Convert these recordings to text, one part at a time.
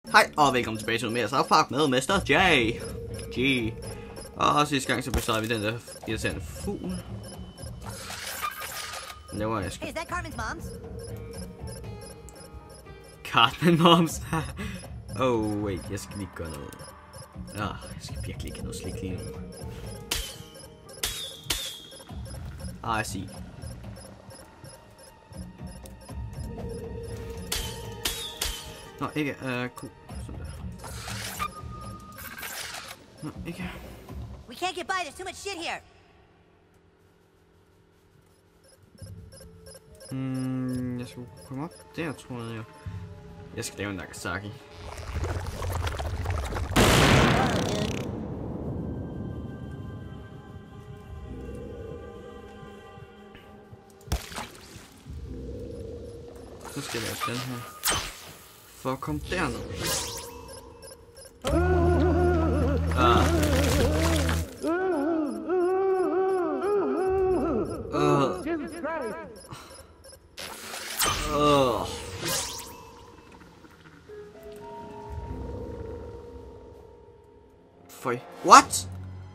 Hej, og velkommen tilbage til mere South Park med Mr. G. Og sidste gang så besøgte vi den der irriterende fugl. Det var jeg sgu. Hey, is that Cartman's mom's? Cartman moms. Oh wait, jeg skal lige gøre noget. Jeg skal virkelig ikke have noget slik lige nu. I see. Nå, ikke cool. Sådan der. Nå, ikke. We can't get by. There's too much shit here. Jeg skal komme op der, tror jeg. Jeg skal lave en Nagasaki. Så skal jeg lave den her. For at komme derned. What?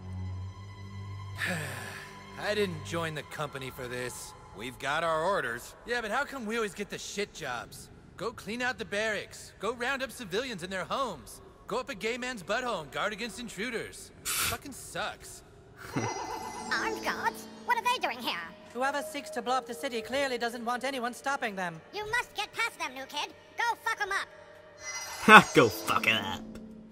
I didn't join the company for this. We've got our orders. Yeah, but how come we always get the shit jobs? Go clean out the barracks. Go round up civilians in their homes. Go up a gay man's butthole and guard against intruders. Fucking sucks. Armed guards? What are they doing here? Whoever seeks to blow up the city clearly doesn't want anyone stopping them. You must get past them, new kid. Go fuck them up. Go fuck it up.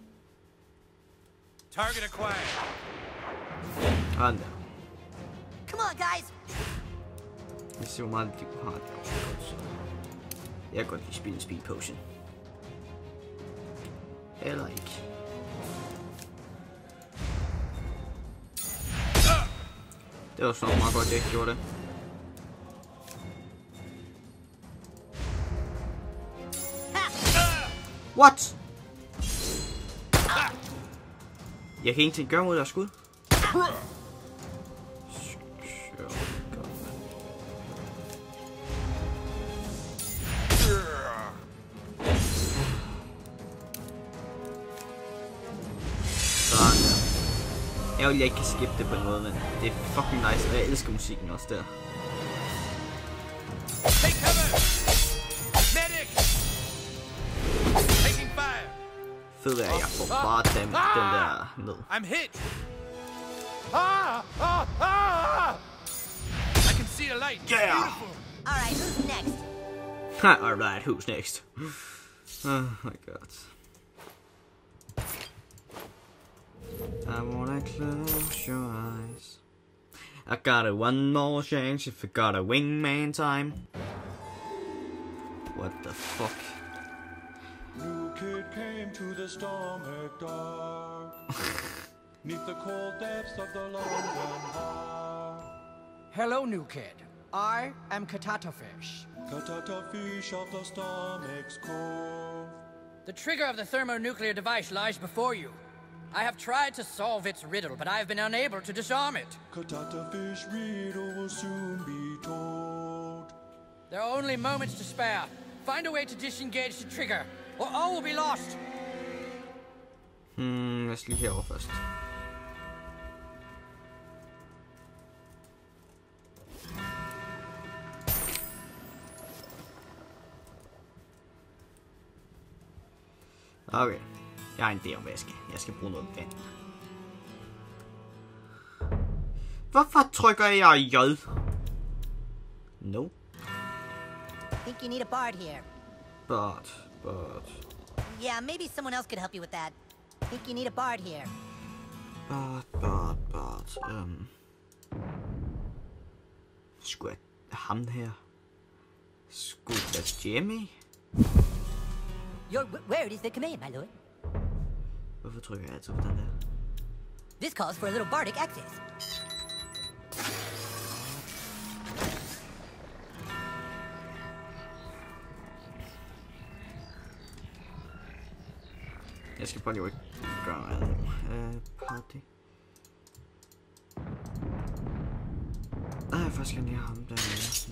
Target acquired. Oh no. Come on, guys. Vi ser hvor meget liv har det også godt. Jeg kan godt lide spille en speed potion. Eller ikke. Det var sådan meget godt, at jeg ikke gjorde det. What? Jeg kan ingenting gøre mod deres skud. Jeg ikke kan skippe det på en måde, men det er fucking nice, og jeg elsker musikken også der. Take cover! Medic! Taking fire! Fedt er, at jeg får bare den der ned. I'm hit! I can see a light. Yeah! Beautiful. All right, who's next? Alright, who's next? Oh my god. I wanna close your eyes. I got a one more chance if I got a wingman time. What the fuck? New kid came to the stomach dark. Neath the cold depths of the London heart. Hello, new kid. I am Katatafish. Katatafish of the stomach's cove. The trigger of the thermonuclear device lies before you. I have tried to solve its riddle, but I have been unable to disarm it. Katatafish riddle will soon be told. There are only moments to spare. Find a way to disengage the trigger, or all will be lost. Jeg skal lige herover først. Okay. Jeg har en idé om, hvad jeg skal bruge noget vand. Hvorfor trykker jeg J? No. Think you need a bard here. But. Yeah, maybe someone else could help you with that. Think you need a bard here. But. Skulle jeg ham her? Skulle jeg Jimmy? Your word is the command, my lord. Hvorfor trykker jeg altid på den der? This calls for a little bardic access. Jeg skal bare lige ikke gøre noget. Party. Jeg faktisk gerne lige ham der.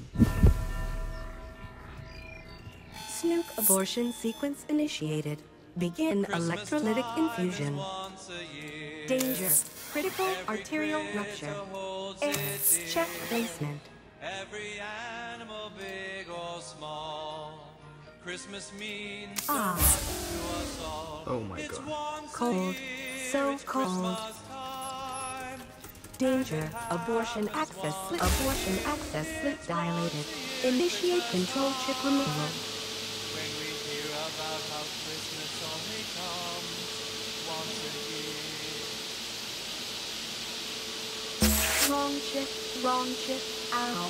Snook abortion sequence initiated. Begin electrolytic infusion. Danger. Critical arterial rupture. X. Check placement. Every animal, big or small. Christmas means Ah. to us all. Oh my It's god. once a Cold. year, So it's cold. Christmas time. Danger. Abortion access slip. Abortion access slip dilated. Initiate control chip removal. When we hear about how Christmas only comes once a year. Wrong chip. Wrong chip. Ow.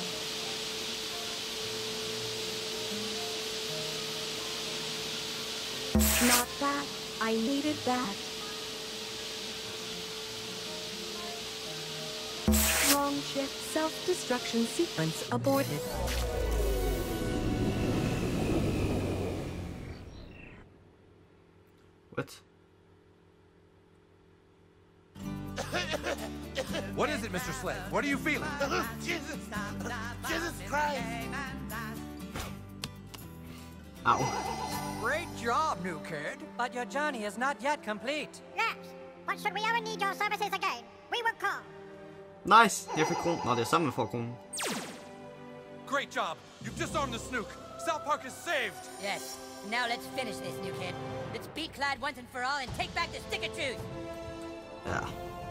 Not that. I needed that. Wrong chip. Self-destruction sequence aborted. What? What is it, Mr. Sled? What are you feeling? Jesus Christ! Ow. Great job, new kid. But your journey is not yet complete. Yes, but should we ever need your services again, we will call. Nice. Jeg fik kron. Nå, det er sammen med for kronen. Great job. You've disarmed the snook. South Park is saved. Yes. Now let's finish this, new kid. Let's beat Clyde once and for all and take back the stick of truth. Ja.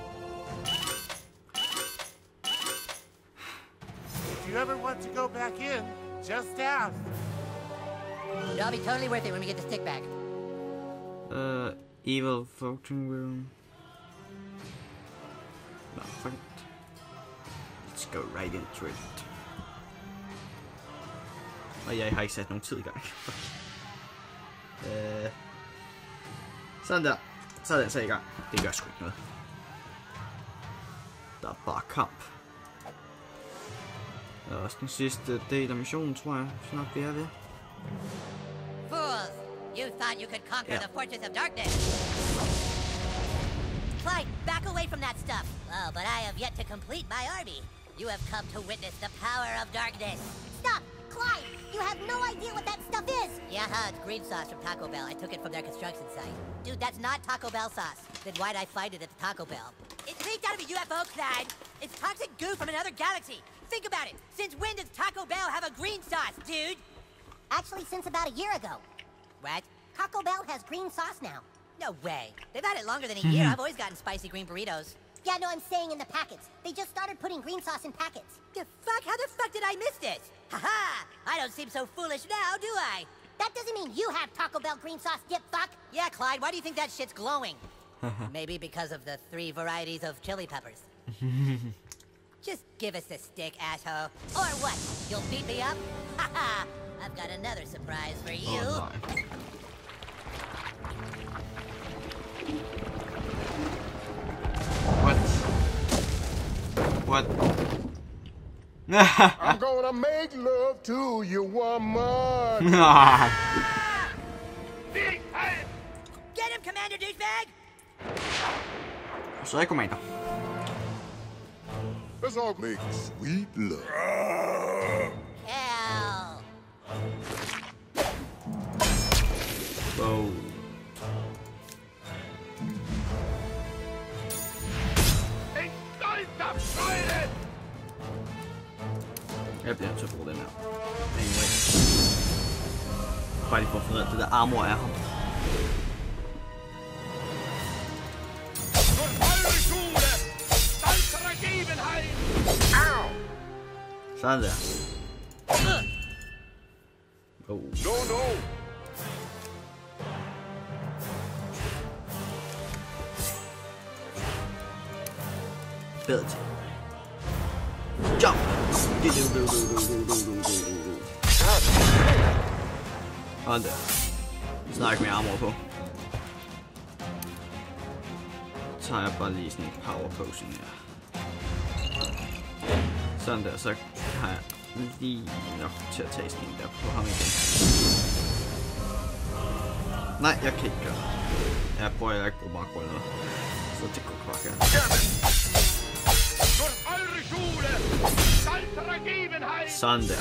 If you ever want to go back in, just ask. It'll be totally worth it when we get the stick back. Evil voting room. No, fuck it. Let's go right into it. Og jeg har ikke sat nogen tid i gang. Sådan der. Så er den sat i gang. Det gør sgu ikke noget. Der er bare kamp. Det er også den sidste del af missionen, tror jeg. Snart vi er ved. Fools! You thought you could conquer Yeah. the Fortress of Darkness. Clyde, back away from that stuff. Oh, but I have yet to complete my army. You have come to witness the power of darkness. Stop! Clyde, you have no idea what that stuff is! Yeah, it's green sauce from Taco Bell. I took it from their construction site. Dude, that's not Taco Bell sauce. Then why'd I find it at the Taco Bell? It's leaked out of a UFO, Clyde. It's toxic goo from another galaxy. Think about it. Since when does Taco Bell have a green sauce, dude? Actually, since about a year ago. What? Taco Bell has green sauce now. No way. They've had it longer than a year. I've always gotten spicy green burritos. Yeah, no, I'm saying in the packets. They just started putting green sauce in packets. The fuck? How the fuck did I miss this? Haha! I don't seem so foolish now, do I? That doesn't mean you have Taco Bell green sauce, dip fuck. Yeah, Clyde, why do you think that shit's glowing? Maybe because of the 3 varieties of chili peppers. Just give us the stick, asshole. Or what? You'll beat me up? Haha! I've got another surprise for you. Åh, nej. What? I'm gonna make love to you, woman. Get him, Commander Douchebag! Så er Commander. Let's all make sweet love. Hell! Wow. Jeg bliver nødt til at bruge den her. Anyway. Bare lige for at få det der armor af ham. Sådan der. Oh. No. Ability. Jump! Sådan der. Snak med armor på. Så tager jeg bare lige sådan en power potion her. Sådan der, så har jeg lige nok til at tage sådan en der på ham igen. Nej, jeg kan ikke gøre det. Jeg prøver ikke bruge makro eller noget. Så det går godt her. Sådan der.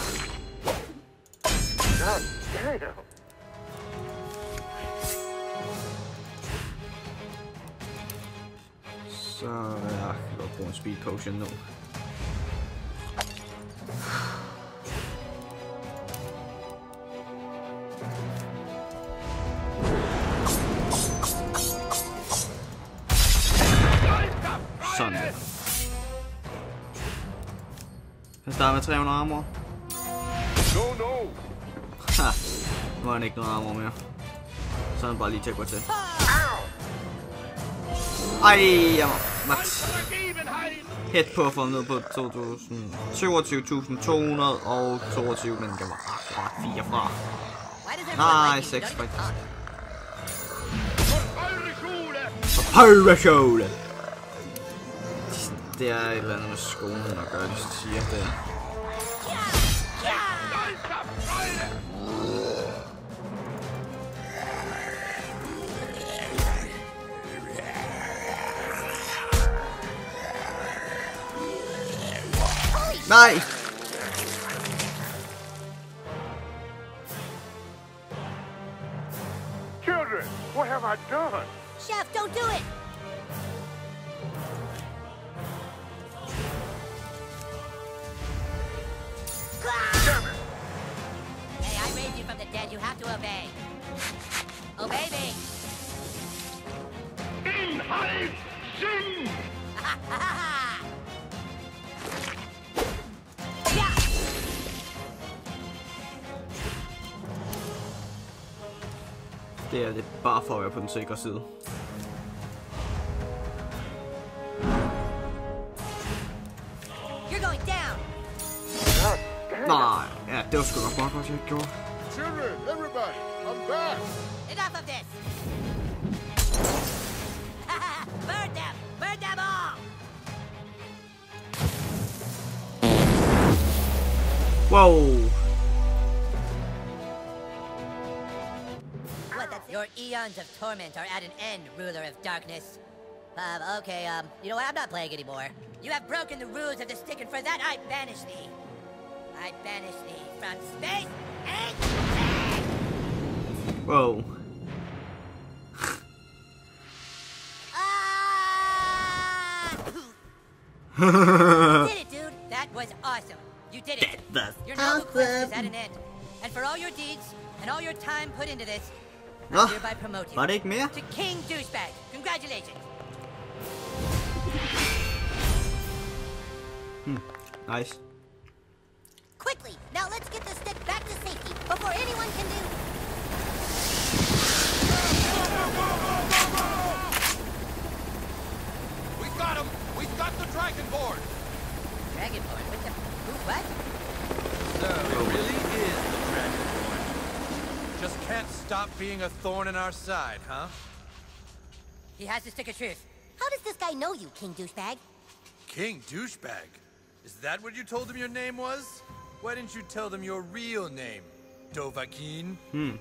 Så jeg kan godt bruge en speed potion nu. Sådan. Jeg starter med 300 armor. Ha, nu har han ikke noget armor mere. Så er han bare lige til at gå til. Ej, jeg var hæt på at få ned på 27.222, men det var akkurat 4 fra. Nej, 6 faktisk. Pyrrhole! Det er et eller andet med skolen, der gør, de siger det. Nej! Children, what have I done? Chef, don't do it! Hey, I raised you from the dead. You have to obey. Obey me. Inhalt Sinn! Det er bare for at være på den sikre side. You're going down. Nej, ja, det var sgu nok meget godt, jeg ikke gjorde. Children, everybody, I'm back! Enough of this. Burn them. Burn them all. Wow! Your eons of torment are at an end, ruler of darkness. Okay, you know what? I'm not playing anymore. You have broken the rules of the stick, and for that I banish thee. I banish thee from space and Whoa. You did it, dude. That was awesome. You did it. That's Your noble quest is at an end. And for all your deeds and all your time put into this, Nå, I hereby promote you var det ikke mere? to King Douchebag. Congratulations. Nice. Quickly, now let's get this stick back to safety before anyone can do... We got him! We got the Dragonborn! Dragonborn? What the... Who, what? So, it really is the Dragonborn. Just can't stop being a thorn in our side, huh? He has the stick of truth. How does this guy know you, King Douchebag? King Douchebag? Is that what you told him your name was? Why didn't you tell them your real name, Dovahkiin?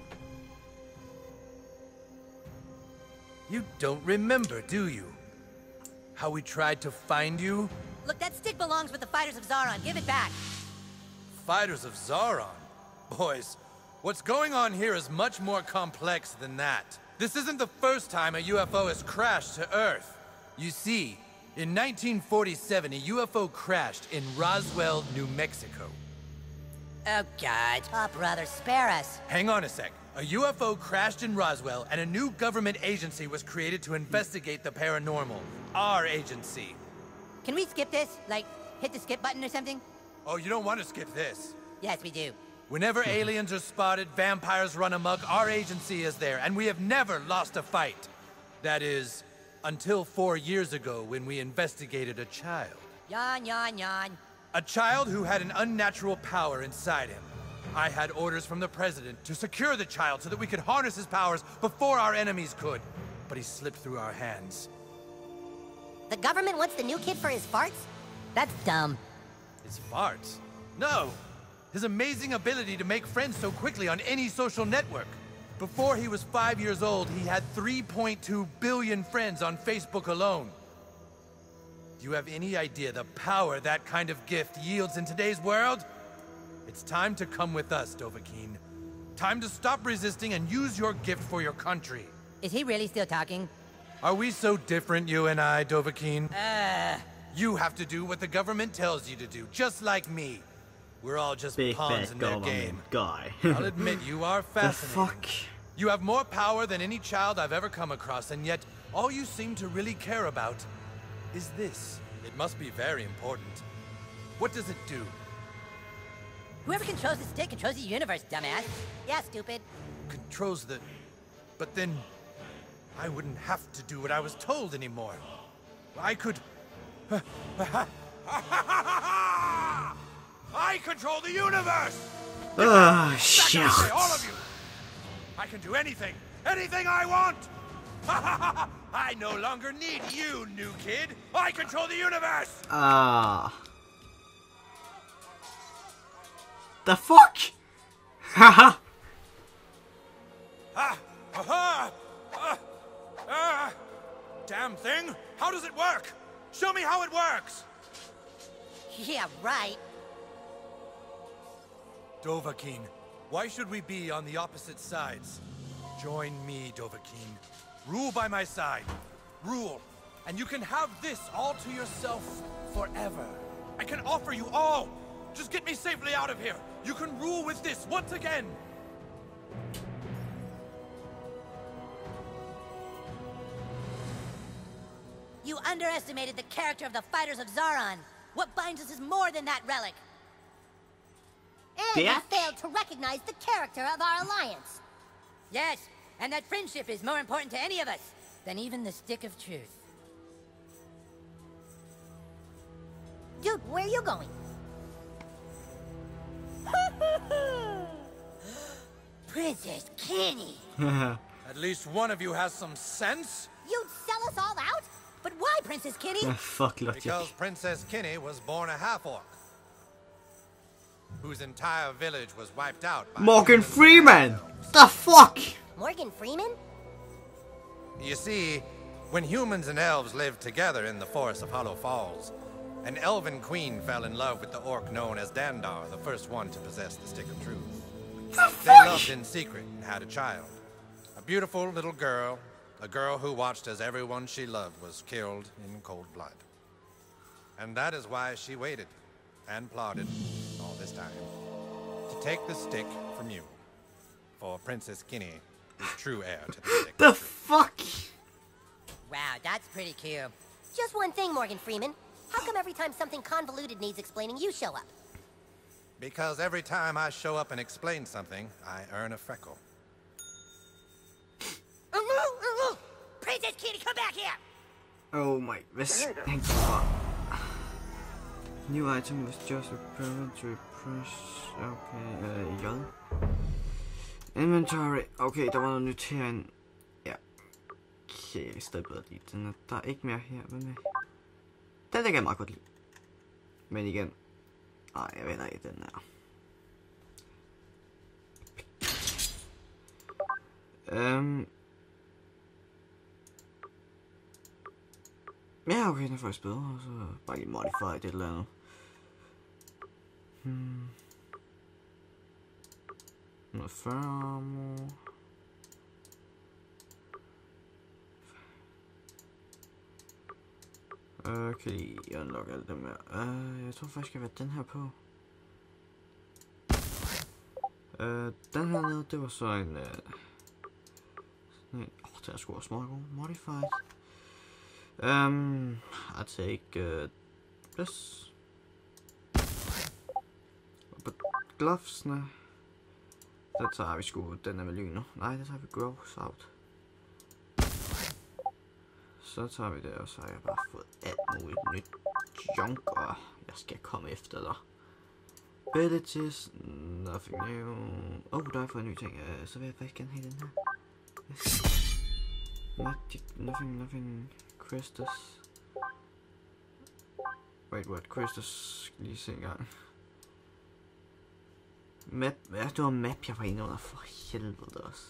You don't remember, do you? How we tried to find you? Look, that stick belongs with the fighters of Zaron. Give it back. Fighters of Zaron? Boys, what's going on here is much more complex than that. This isn't the first time a UFO has crashed to Earth. You see, in 1947, a UFO crashed in Roswell, New Mexico. Oh, God. Oh, brother, spare us. Hang on a sec. A UFO crashed in Roswell, and a new government agency was created to investigate the paranormal. Our agency. Can we skip this? Like, hit the skip button or something? Oh, you don't want to skip this. Yes, we do. Whenever aliens are spotted, vampires run amok, our agency is there, and we have never lost a fight. That is, until 4 years ago when we investigated a child. Yawn, yawn, yawn. A child who had an unnatural power inside him. I had orders from the president to secure the child so that we could harness his powers before our enemies could. But he slipped through our hands. The government wants the new kid for his farts? That's dumb. His farts? No! His amazing ability to make friends so quickly on any social network. Before he was 5 years old, he had 3.2 billion friends on Facebook alone. Do you have any idea the power that kind of gift yields in today's world? It's time to come with us, Dovahkiin. Time to stop resisting and use your gift for your country. Is he really still talking? Are we so different, you and I, Dovahkiin? You have to do what the government tells you to do, just like me. We're all just Big pawns fat in their government game. guy. I'll admit, you are The fascinating. fuck? You have more power than any child I've ever come across, and yet all you seem to really care about is this. It must be very important. What does it do? Whoever controls the stick controls the universe, dumbass. Yeah, stupid. Controls the... But then I wouldn't have to do what I was told anymore. I could... I control the universe! Oh, shit. Sacrifice all of you! I can do anything! Anything I want! I no longer need you, new kid! I control the universe! The fuck? Haha. Damn thing! How does it work? Show me how it works! Yeah, right. Dovahkiin, why should we be on the opposite sides? Join me, Dovahkiin. Rule by my side. Rule. And you can have this all to yourself forever. I can offer you all. Just get me safely out of here. You can rule with this once again. You underestimated the character of the fighters of Zaron. What binds us is more than that relic. And you failed to recognize the character of our alliance. Yes, and that friendship is more important to any of us than even the stick of truth. Dude, where are you going? Princess Kenny! At least one of you has some sense. You'd sell us all out? But why, Princess Kenny? Fuck logic. Because Princess Kenny was born a half-orc, whose entire village was wiped out by Morgan humans. Freeman! The fuck? Morgan Freeman? You see, when humans and elves lived together in the forest of Hollow Falls, an elven queen fell in love with the orc known as Dandar, the first one to possess the Stick of Truth. They loved in secret and had a child. A beautiful little girl, a girl who watched as everyone she loved was killed in cold blood. And that is why she waited and plotted all this time to take the stick from you. For Princess Kenny is true heir to the stick. The fuck? Wow, that's pretty cute. Just one thing, Morgan Freeman. How come every time something convoluted needs explaining, you show up? Because every time I show up and explain something, I earn a freckle. Princess Kenny, come back here! Oh my, hvis han kommer. New item was just a preparatory press. Okay, J. Inventory. Okay, der var noget nyt herinde. Ja. Okay, jeg kan stadig bedre lide den. Der er ikke mere her. Hvad med? Den der kan jeg meget godt lide. Men igen. Nej, jeg ved ikke den her. Ja, okay, den er faktisk bedre, og så bare lige modify det eller andet. Noget 40 armor. Kan lige unlock alt dem her. Jeg tror faktisk, jeg vil have den her på. Den her nede, det var så en... den er sgu også meget god. Modified. I take this. But glovesne. Der tager vi sgu den her med lyner. Nej, der tager vi gross out. Så tager vi det, og så har jeg bare fået alt muligt nyt junk, og jeg skal komme efter dig. Abilities, nothing new. Der er fået en ny ting, så vil jeg faktisk gerne have den her. Yes. Magic, nothing. Christus. Wait, what? Christus, skal lige se en gang. Map, ja, det var map, jeg var inde under, for helvede også.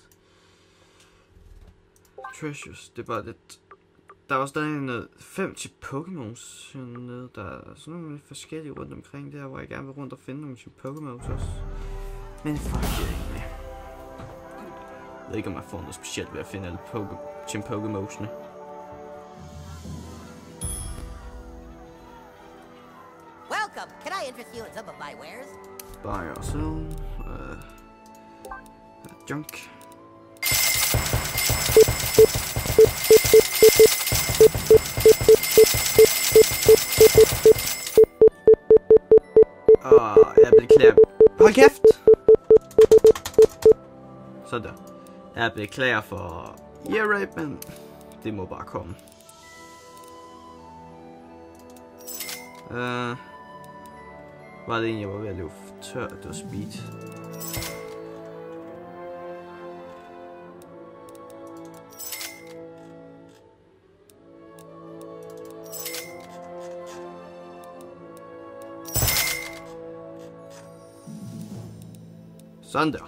Treasures, det er bare lidt... Der var stadig noget 5 til Pokémons hernede, der er sådan nogle forskellige rundt omkring der, hvor jeg gerne vil rundt og finde nogle til Pokémons også. Men fuck det ikke med. Jeg ved ikke, om jeg får noget specielt ved at finde alle Pokémons'ene. I interest you in some of my wares? Buy or sell. Junk. Jeg blev klar. Hold kæft! Sådan. Jeg blev klar for ear-rape, men det må bare komme. Var det en, jeg var ved at løbe tør? Det var speed. Sådan der.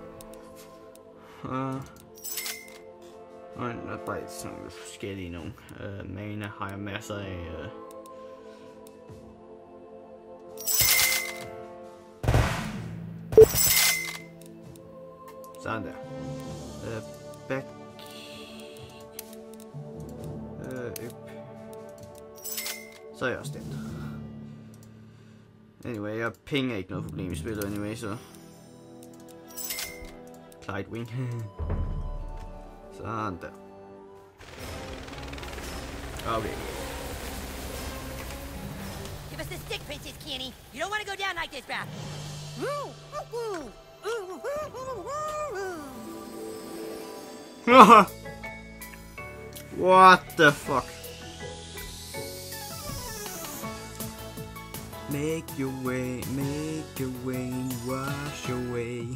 Og der er bare sådan lidt forskellige nogle. Mana har jeg masser af. Sådan der. Back. Så er jeg også stemt. Anyway, jeg penge er ikke noget problem i spillet anyway, så. Clyde Wing. Sådan der. Okay. Give us the stick, Princess Kenny. You don't want to go down like this, bruh. What the fuck? Make your way, wash away.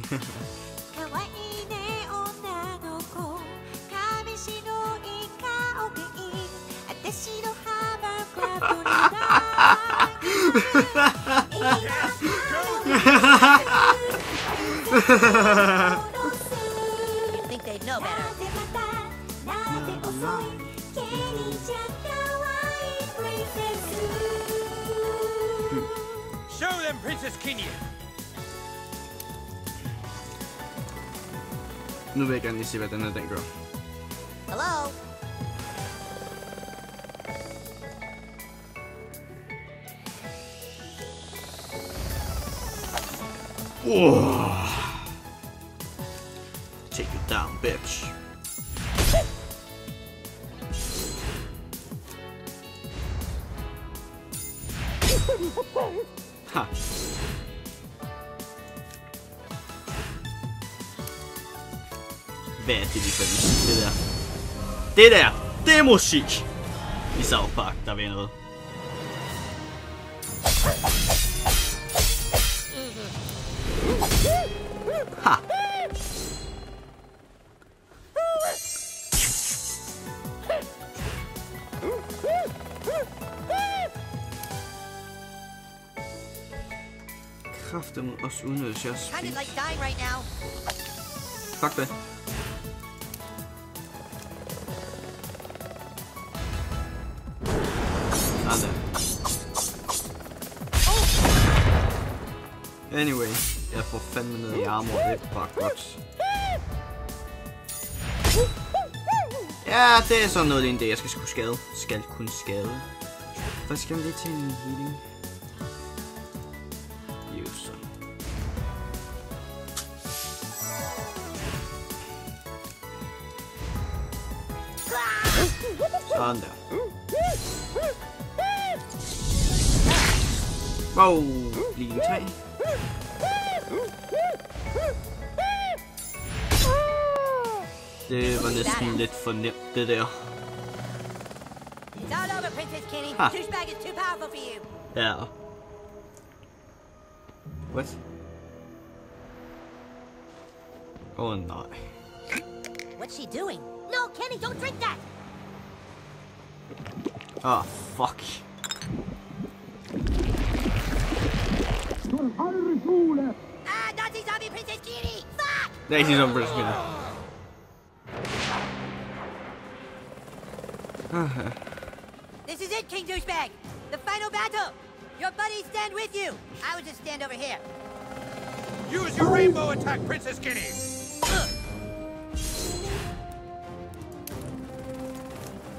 You think they'd know better? Show them, Princess Kenny. Nu vil jeg gerne lige se, hvad den her den gør. Hello? Take it down, bitch. Ha. Hvad er det lige for musik, det der? Det der, det er musik! I South Park, der vil noget. Ha! Kræften også udnyttes jeg Kind of like dying right now. Fuck det. Sådan. Anyway, jeg får fandme ned i armor, det er bare godt. Ja, det er sådan noget lignende det, jeg skal kunne skade. Skal kunne skade. Der skal man lige til en healing. User. Sådan der. Wow, lige en tag. Det var næsten lidt for nemt, det der. It's all over, Princess Kenny. Ha. Douchebag is too powerful for you. Ja. What? Oh nej. What's she doing? No, Kenny, don't drink that! Ah, fuck. Ah, Nazi zombie Princess Kenny! Fuck! Nej, ikke som Princess Kenny. This is it, King Douchebag! The final battle! Your buddies stand with you! I would just stand over here. Use your rainbow attack, Princess Kenny.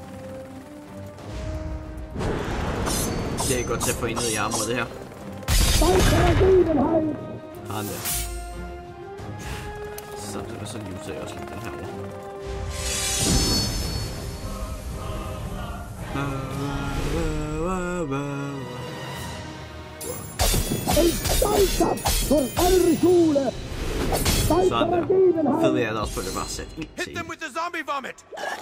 Det er godt til at få ind i armor, det her. Han der. Samtidig så lyser jeg også lidt den her over. Sådan der. Fed er det også på, det bare sæt ind til. Hit them with the zombie vomit.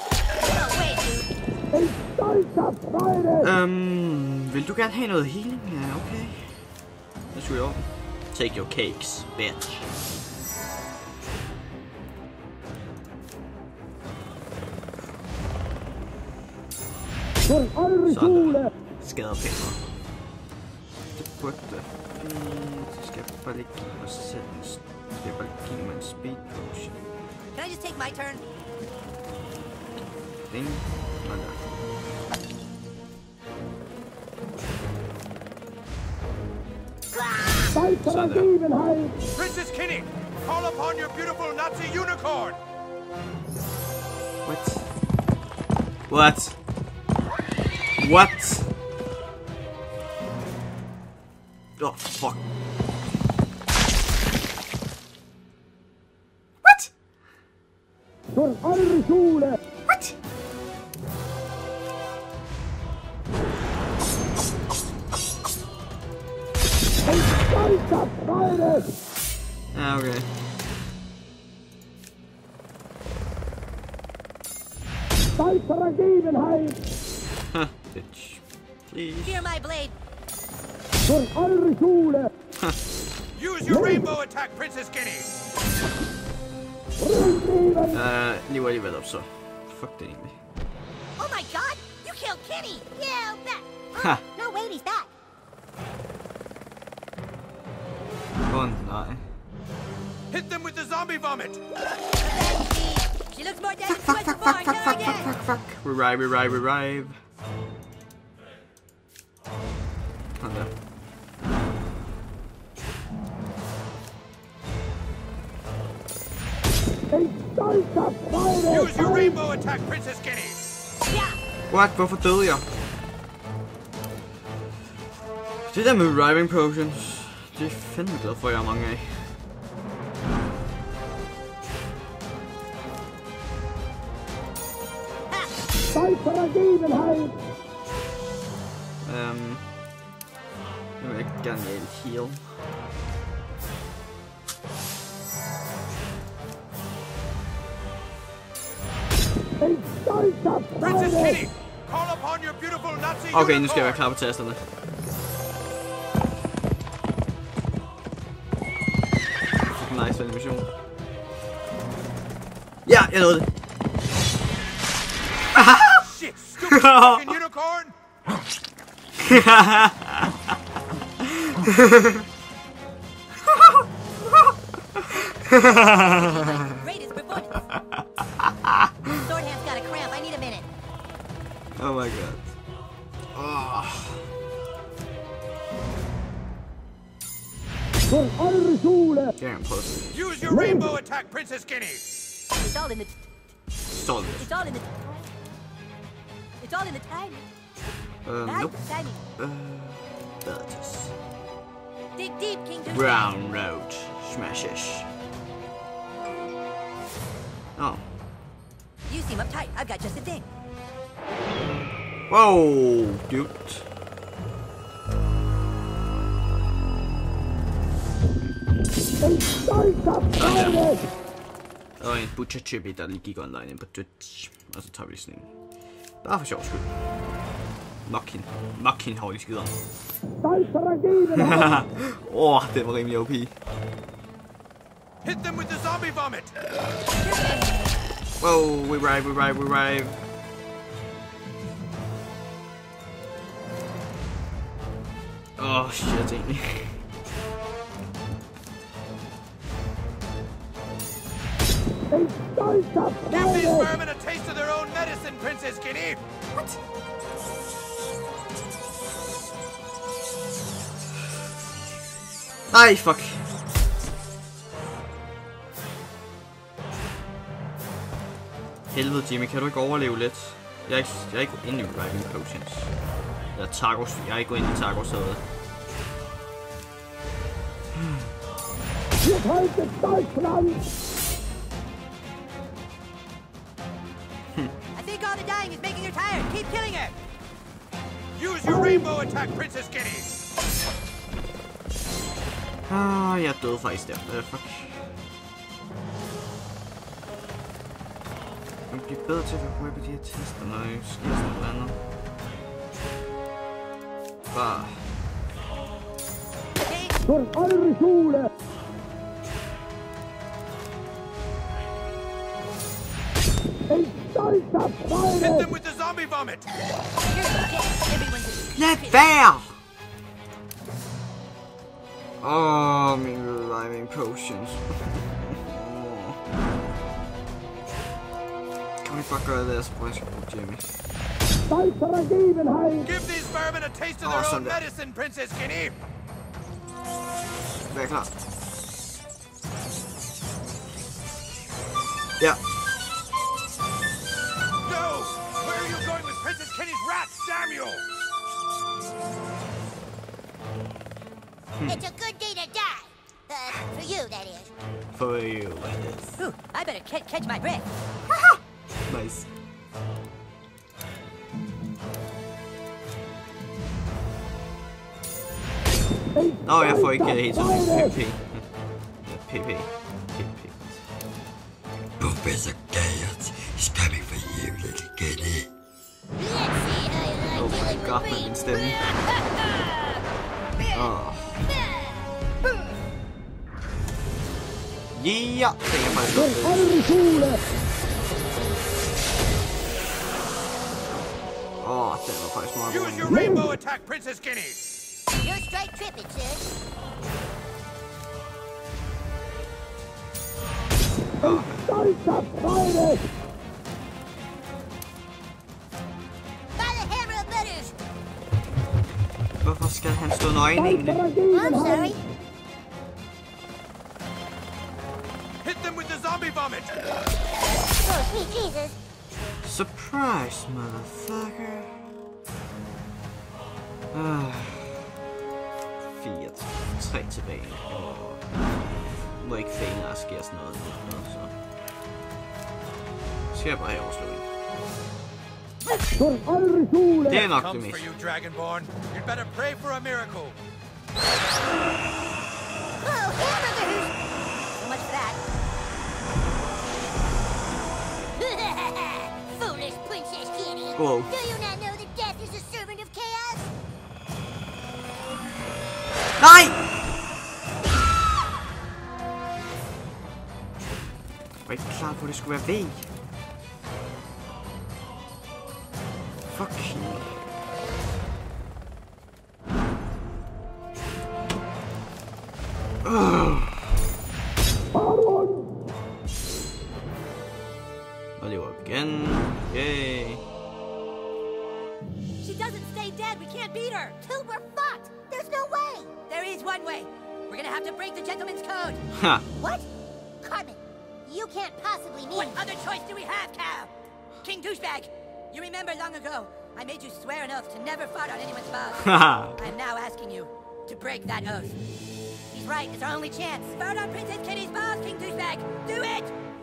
Vil du gerne have noget healing? Ja, okay. Det skulle jeg. Take your cakes, bitch. Sådan der. Skader pænt. Det burde det. Så skal jeg bare lige give mig selv en... Skal jeg bare lige give mig en speed potion. Can I just take my turn? Ding. Sådan der. Sådan der. Princess Kenny, call upon your beautiful Nazi unicorn. What? What? What? Oh, fuck. What? What? Ja, okay. Huh, bitch. Please. Fear my blade. Use your rainbow attack, Princess Kenny. Lige alligevel op så. Fuck det egentlig. Oh my god! You killed Kenny! Yeah, back! Ha! No, wait, he's back. Nej. Hit them with the zombie vomit. She looks more dead than she was before. Never again. Fuck. Revive. Sådan der. Use your rainbow attack, Princess Kenny. What? Hvorfor døde jeg? Det der med reviving potions, det er fandme glad for, at jeg har mange af. Jeg vil ikke gerne have et heal. Princess Kenny, call upon your beautiful Nazi Okay, nu skal jeg være unicorn. klar på tasterne. Nice animation. Ja, jeg nåede det. Shit, stupid fucking unicorn. Greatest performance. Swordhand's got a cramp. I need a minute. Oh my god. Oh. Damn pussy. Use your rainbow attack, Princess Kenny. It's all in the... Stole this. It's all in the... It's all in the timing. Right? Nope. Timing. Burgess. Dig deep, King Douchebag. Brown Road. Smashish. Oh. You seem uptight. I've got just the thing. Whoa, dude. Og en butcher chippy, der lige gik online ind på Twitch. Og så tager vi sådan en. Bare for sjov skyld. Nok hende hårde skider. Det var rimelig OP. Hit them with the zombie vomit. Whoa, we arrive. Oh shit, egentlig. Give these vermin a taste of their own medicine, Princess Kenny. What? Ej, fuck. Helvede, Jimmy, kan du ikke overleve lidt? Jeg er ikke inde i reviving potions. Jeg er ikke gået ind i tacos-sædet. I think all the dying is making her tired. Keep killing her. Use your rainbow attack, Princess Kitty! Jeg døde faktisk der. Fuck. Man bliver bedre til at rappe de her tester, når der sker sådan noget andet. Bare. Hit them with the zombie vomit! Lad være! Min reviving potions. Kan vi bare gøre det, så prøver jeg skal bruge Jimmy. Give these vermin a taste of their own medicine, Princess Kitty! Vær klar. Ja. No! Where are you going with Princess Kitty's rats, Samuel? It's a good day to die. For you, that is. For you, that is. Ooh, I better catch my breath. Nice. Nå, jeg får ikke helt sådan PP. PP. Professor Chaos is coming for you, little kitty. Oh my god, med min stemme. Ja, det kan faktisk godt. Den var faktisk meget god. Use your rainbow attack, Princess Kitty! You're straight tripping, son. By the hammer of butters. Hvorfor skal han stå nøgen egentlig? I'm sorry. Hit them with the zombie vomit! Oh, sweet Jesus. Surprise, motherfucker. 3 tilbage. Må ikke finde, at der sker sådan noget. Så skal jeg bare have overslået. Det er nok det mest. For you, Dragonborn. You'd better pray for a miracle. Oh, hamburgers. So much for that. Foolish Princess Kitty. Whoa. Do you not know that death is a servant of chaos? Nej! Jeg var ikke klar på, at det skulle være væg. Fuck you. Og lever op igen. Yay. She doesn't stay dead. We can't beat her. Till we're fucked. There's no way. There is one way. We're gonna have to break the gentleman's code. Ha. What? Carmen, you can't possibly mean... What other choice do we have, Cal? King Douchebag, you remember long ago, I made you swear an oath to never fart on anyone's balls. I'm now asking you to break that oath. He's right, it's our only chance. Fart on Princess Kitty's balls, King Douchebag. Do it!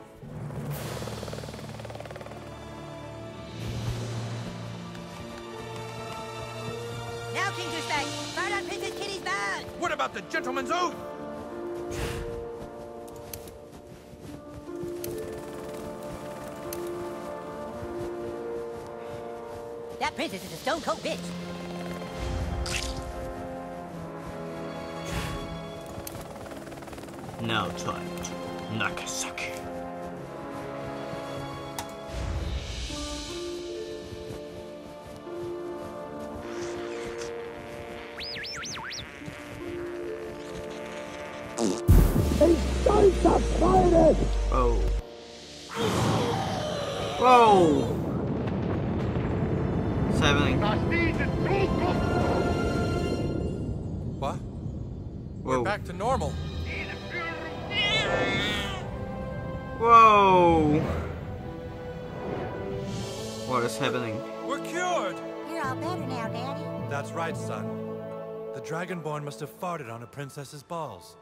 Now, King Douchebag, fart on Princess Kitty's balls. What about the gentleman's oath? That princess is a stone-cold bitch. Now time to Nagasaki. Oh. Whoa. What's happening? What? Whoa. We're back to normal. Whoa. What is happening? We're cured! You're all better now, Daddy. That's right, son. The Dragonborn must have farted on a princess's balls.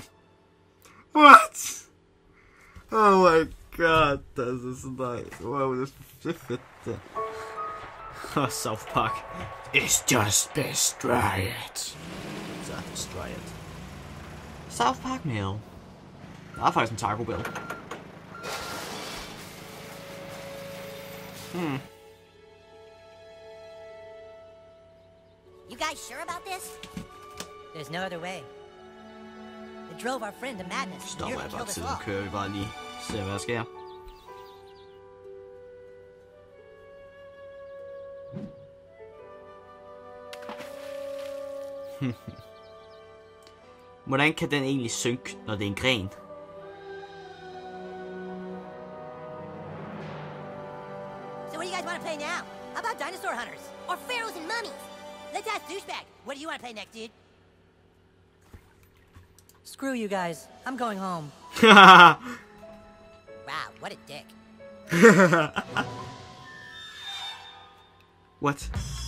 What? Oh my god, das ist nice. Wow, das ist fedt. Oh, South Park. It's just destroy it. Så destroy it. South Park meal. Der er faktisk en Taco Bell. You guys sure about this? There's no other way. It drove our friend to madness. Stopper Nearly jeg bare killed us tiden. all. Kører vi bare lige. Se hvad der sker. Hvordan kan den egentlig synke, når det er en gren? So what do you guys want to play now? How about Dinosaur Hunters? Or Pharaohs and Mummies? Let's ask Douchebag. What do you want to play next, dude? Screw you guys. I'm going home. Wow, what a dick. What?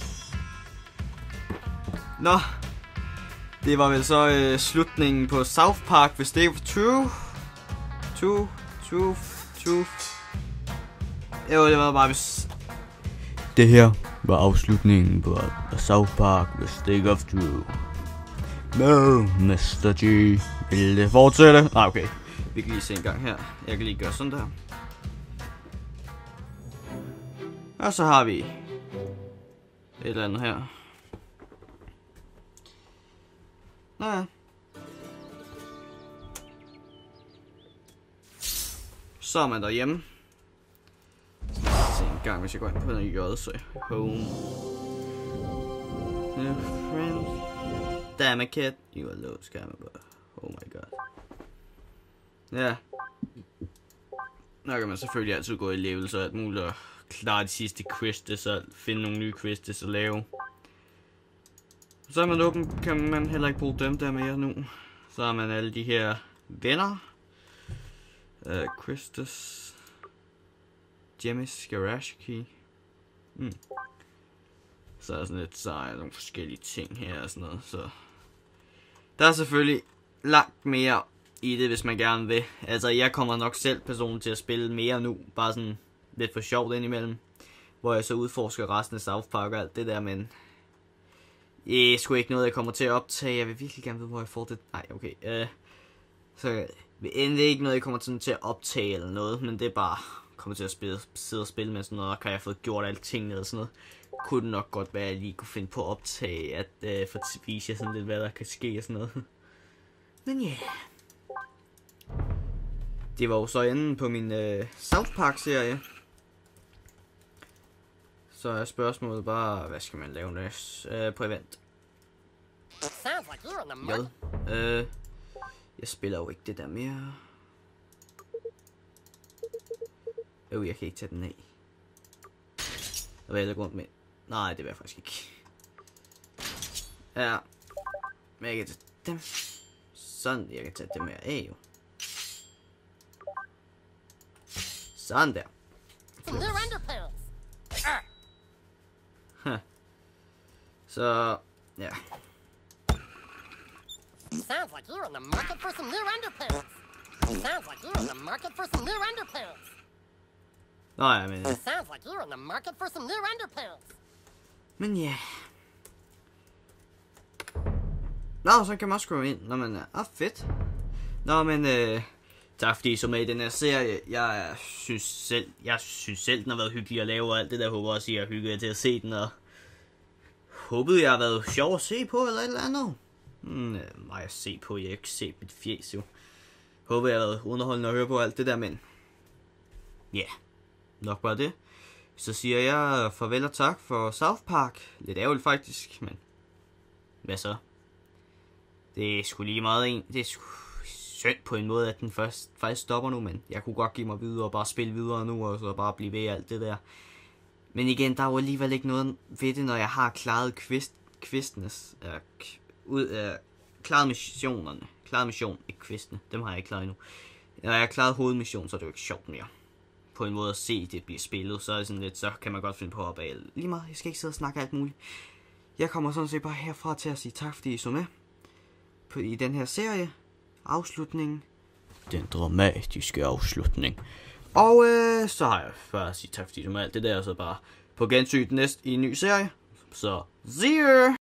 Nå. Det var vel så slutningen på South Park, hvis det ikke var true. Jo, det var bare hvis... Det her var afslutningen på South Park, hvis det ikke var true. No, Mr. G. Vil det fortsætte? Ah, okay. Vi kan lige se en gang her. Jeg kan lige gøre sådan der. Og så har vi et eller andet her. Nå ja. Så er man derhjemme. Se en gang, hvis jeg går ind på den J, så home. New friends. Damn it, kid. You are low scammer, but oh my god. Ja. Nu kan man selvfølgelig altid gå i levels og alt muligt og klare de sidste quests og finde nogle nye quests at lave. Så er man åben, kan man heller ikke bruge dem der mere nu. Så har man alle de her venner. Christus. Jemis Garage Key. Så er der sådan lidt sejt, nogle forskellige ting her og sådan noget. Så der er selvfølgelig langt mere i det, hvis man gerne vil. Altså jeg kommer nok selv personligt til at spille mere nu. Bare sådan lidt for sjovt indimellem. Hvor jeg så udforsker resten af South Park og alt det der, men... Det er sgu ikke noget, jeg kommer til at optage. Jeg vil virkelig gerne vide, hvor jeg får det. Nej, okay. Så det er ikke noget, jeg kommer til at optage eller noget. Men det er bare kommer til at sidde og spille med sådan noget. Og kan jeg få gjort alle tingene eller sådan noget. Kunne det nok godt være, at jeg lige kunne finde på at optage. At for at vise jer sådan lidt, hvad der kan ske og sådan noget. Men ja. Yeah. Det var jo så enden på min South Park-serie. Så er spørgsmålet bare, hvad skal man lave næst på event? Jeg spiller jo ikke det der mere. Jeg kan ikke tage den af. Jeg vil rundt med. Nej, det vil jeg faktisk ikke. Ja. Men jeg kan tage dem. Sådan, jeg kan tage dem her af jo. Sådan der. Så, ja. Sounds like you're in the market for some new underpants. Sounds like you're in the market for some new underpants. Nå ja, men... Sounds like you're in the market for some new underpants. Men ja. Nå, så kan man også gå ind, når man er fedt. Nå, men tak fordi I så med i den her serie. Jeg synes selv, den har været hyggelig at lave og alt det der. Håber også, I har hygget jer til at se den, og håbede, jeg har været sjov at se på, eller et eller andet. Mig at se på, jeg har ikke set mit fjes jo. Håber, jeg har været underholdende at høre på alt det der, men... Ja, yeah. Nok bare det. Så siger jeg farvel og tak for South Park. Lidt ærgerligt faktisk, men... Hvad så? Det er sgu lige meget en... Det er sgu synd på en måde, at den faktisk stopper nu, men jeg kunne godt give mig videre og bare spille videre nu, og så bare blive ved alt det der. Men igen, der er jo alligevel ikke noget ved det, når jeg har klaret klaret missionerne. Klaret mission, ikke questene. Dem har jeg ikke klaret endnu. Når jeg har klaret hovedmission, så er det jo ikke sjovt mere. På en måde at se det blive spillet, så er det sådan lidt, så kan man godt finde på at opad. Lige meget, jeg skal ikke sidde og snakke alt muligt. Jeg kommer sådan set bare herfra til at sige tak, fordi I så med i den her serie. Afslutningen. Den dramatiske afslutning. Og så har jeg bare at sige tak, fordi I så med alt det der, og så bare på gensyn i en ny serie. Så, see you!